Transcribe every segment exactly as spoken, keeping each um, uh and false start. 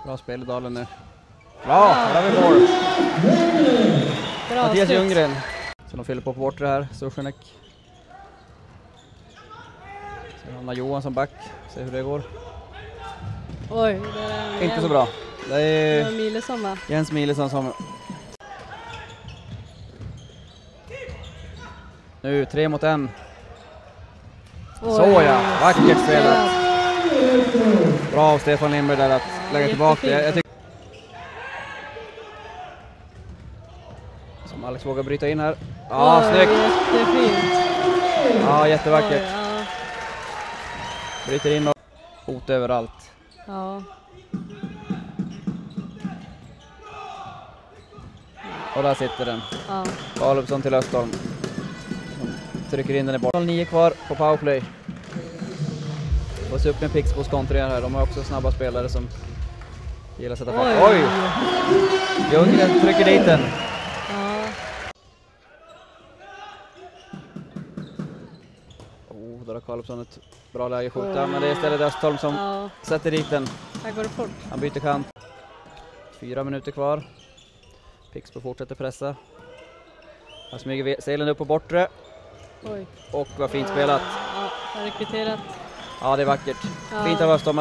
Bra spel i Dalen nu. Bra, här har vi mål. Mattias Ljunggren. Så de fyller på på bortre här, Sushenek. Sen hamnar Johan som back, se hur det går. Oj, det är inte så bra. Det är Milesson, va? Jens Milesson som... Nu, tre mot en. Oj. Så ja, vackert spelat. Bra av Stefan Lindberg där att ja, lägga tillbaka. Jag, jag tycker... Som Alex vågar bryta in här. Ja, oj, snyggt. Jättefint. Ja, jättevackert. Oj, ja. Bryter in och hot överallt. Ja. Och där sitter den. Ja. Karlsson till Östholm. Trycker in den i bort. nio kvar på powerplay. Och så upp med Pixbos kontringar här. De har också snabba spelare som gillar att sätta fart. Oj! Oj. Ljunggren trycker dit den. Ja. Oh, där har Karlsson ett bra läge att skjuta. Oh. Men det är istället Östholm som ja. sätter dit den. Här går det fort. Han byter kant. Fyra minuter kvar. Pixbo fortsätter pressa. Han smyger Selen upp på bortre. Oj. Och vad fint spelat. Ja, har rekryterat. Ja, det är vackert. Ja. Fint av Östholm.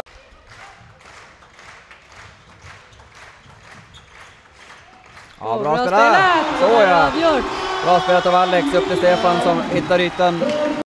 Ja, bra, bra spelat. Så ja. Bra spelat av Alex upp till Stefan som hittar ytan.